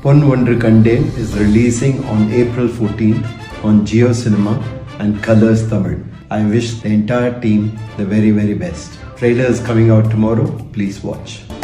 Pon Ondru Kanden is releasing on April 14th on Jio Cinema and Colors Tamil. I wish the entire team the very best. Trailer is coming out tomorrow. Please watch.